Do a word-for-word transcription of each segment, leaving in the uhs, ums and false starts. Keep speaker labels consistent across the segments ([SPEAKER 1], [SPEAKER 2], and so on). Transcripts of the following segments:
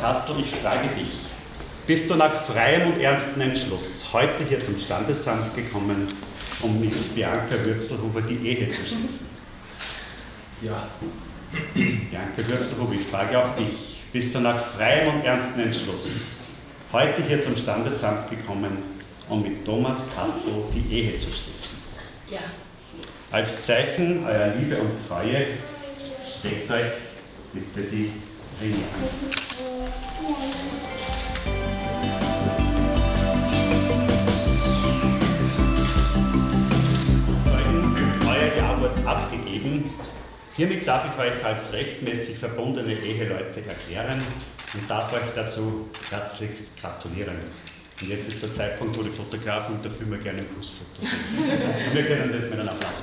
[SPEAKER 1] Kastel, ich frage dich, bist du nach freiem und ernstem Entschluss heute hier zum Standesamt gekommen, um mit Bianca Würzelhuber die Ehe zu schließen?
[SPEAKER 2] Ja.
[SPEAKER 1] Bianca Würzelhuber, ich frage auch dich, bist du nach freiem und ernstem Entschluss heute hier zum Standesamt gekommen, um mit Thomas Kastel die Ehe zu schließen?
[SPEAKER 3] Ja.
[SPEAKER 1] Als Zeichen eurer Liebe und Treue steckt euch bitte die Ringe an. Euer Ja-Wort abgegeben. Hiermit darf ich euch als rechtmäßig verbundene Eheleute erklären und darf euch dazu herzlichst gratulieren. Und jetzt ist der Zeitpunkt, wo die Fotografen und der Filmer gerne ein Kussfoto sehen. Und wir können das mit einem Applaus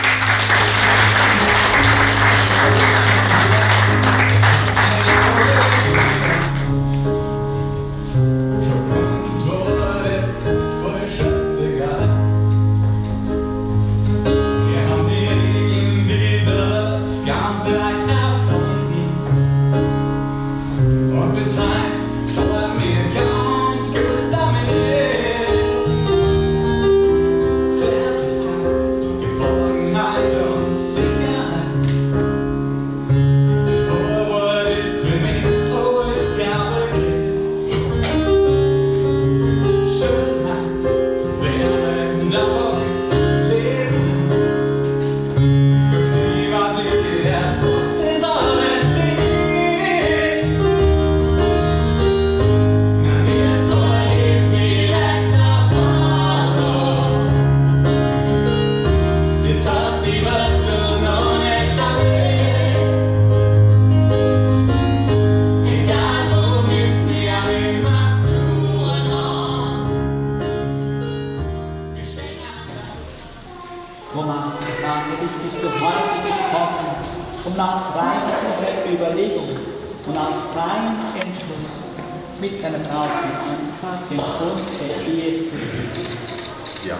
[SPEAKER 4] Thomas, frage dich, bist du heute gekommen, um nach reiflicher Überlegung und aus freiem Entschluss mit deiner Frau Bianca den Bund der Ehe zu schließen?
[SPEAKER 1] Ja.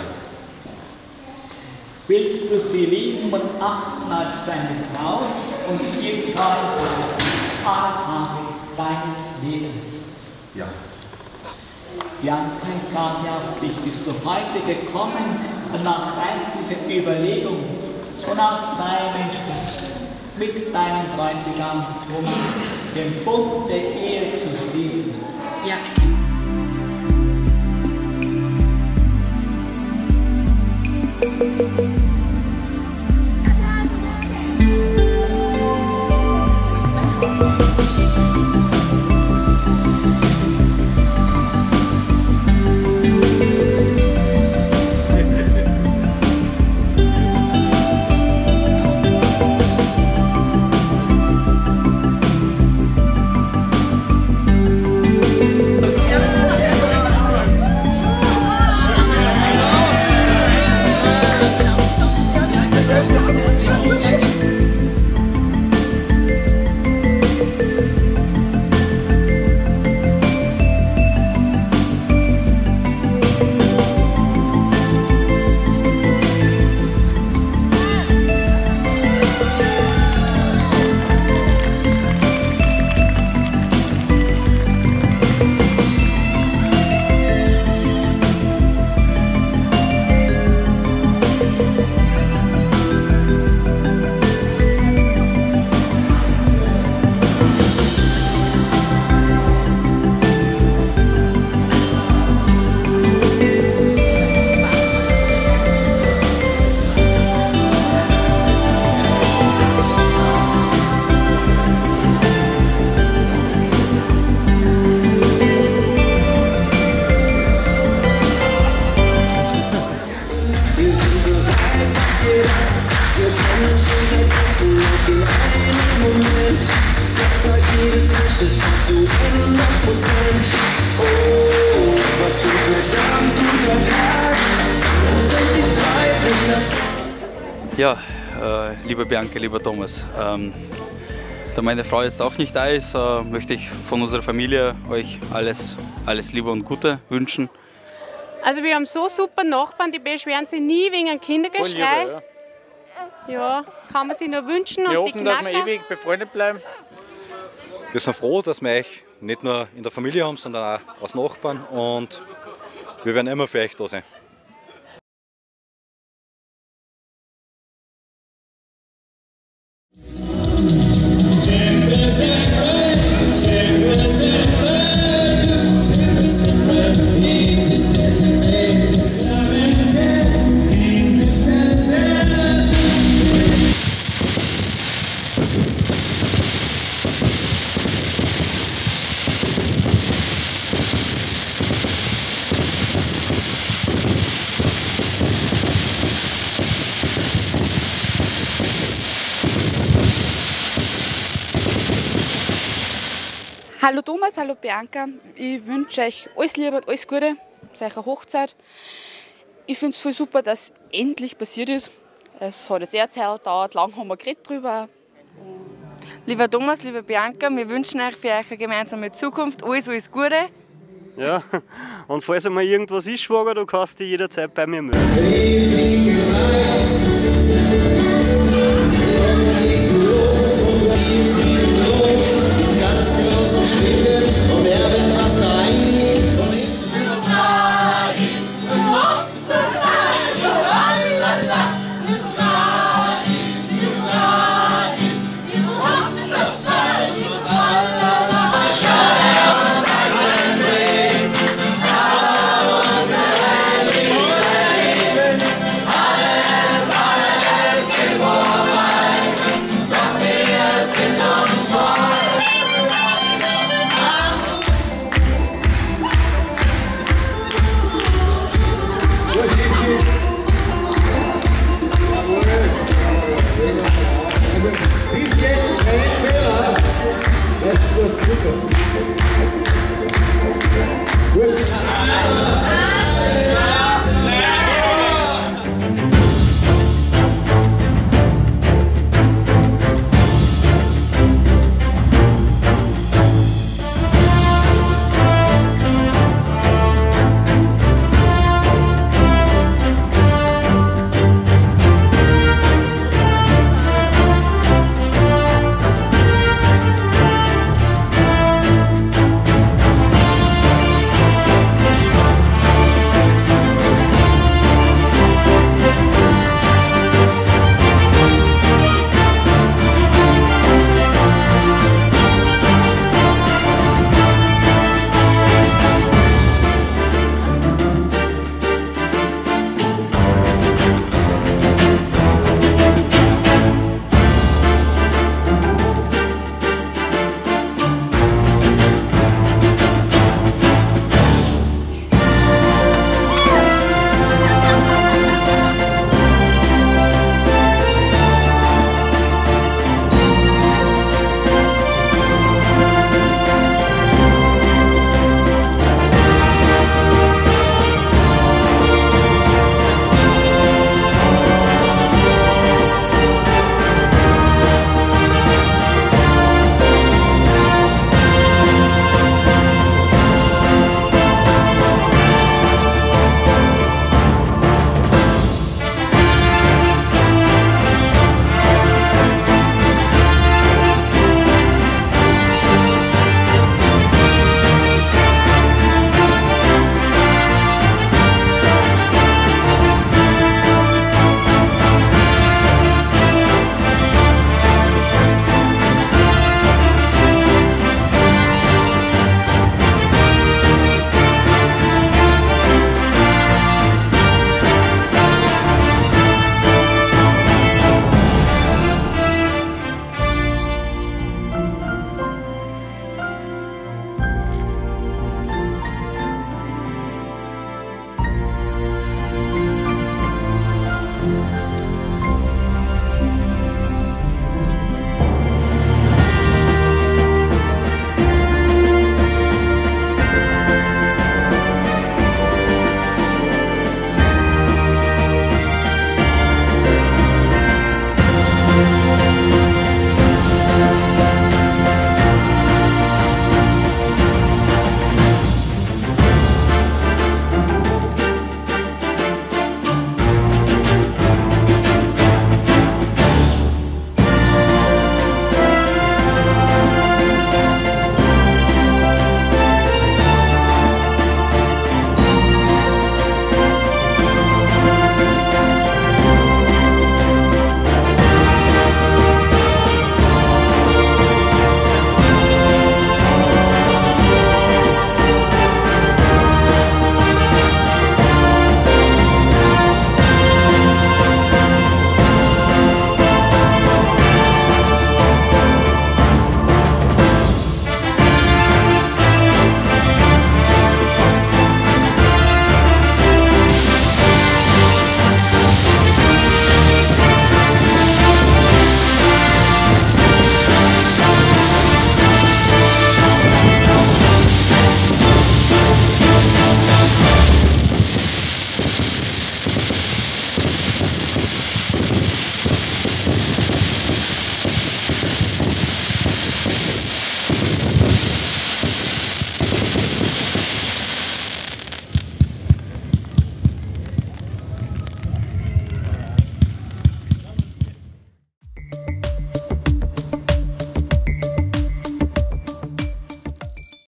[SPEAKER 4] Willst du sie lieben und achten als deine Frau und ihr treu bleiben alle Tage deines Lebens?
[SPEAKER 1] Ja.
[SPEAKER 4] Bianca, ich frage auch dich, bist du heute gekommen, um nach reiflicher Überlegung und aus freiem Entschluss mit deinem Bräutigam Thomas den Bund der Ehe zu schließen?
[SPEAKER 3] Ja.
[SPEAKER 5] Ja, äh, liebe Bianca, lieber Thomas, ähm, da meine Frau jetzt auch nicht da ist, äh, möchte ich von unserer Familie euch alles, alles Liebe und Gute wünschen.
[SPEAKER 6] Also wir haben so super Nachbarn, die beschweren sich nie wegen einem Kindergeschrei.
[SPEAKER 7] Liebe, ja.
[SPEAKER 6] Ja, kann man sich nur wünschen.
[SPEAKER 7] Wir
[SPEAKER 6] und
[SPEAKER 7] hoffen,
[SPEAKER 6] die
[SPEAKER 7] dass
[SPEAKER 6] Knacker,
[SPEAKER 7] wir ewig befreundet bleiben.
[SPEAKER 2] Wir sind froh, dass wir euch
[SPEAKER 3] nicht nur in der Familie haben, sondern auch als Nachbarn. Und wir werden immer für euch da sein.
[SPEAKER 7] Hallo Thomas, hallo Bianca. Ich wünsche euch alles Liebe und alles Gute zu eurer Hochzeit. Ich finde es voll super, dass es endlich passiert ist. Es hat jetzt eher Zeit gedauert, lang haben wir geredet drüber.
[SPEAKER 8] Lieber Thomas, liebe Bianca, wir wünschen euch für eure gemeinsame Zukunft alles, alles Gute.
[SPEAKER 9] Ja, und falls einmal irgendwas ist, Schwager, du kannst dich jederzeit bei mir melden.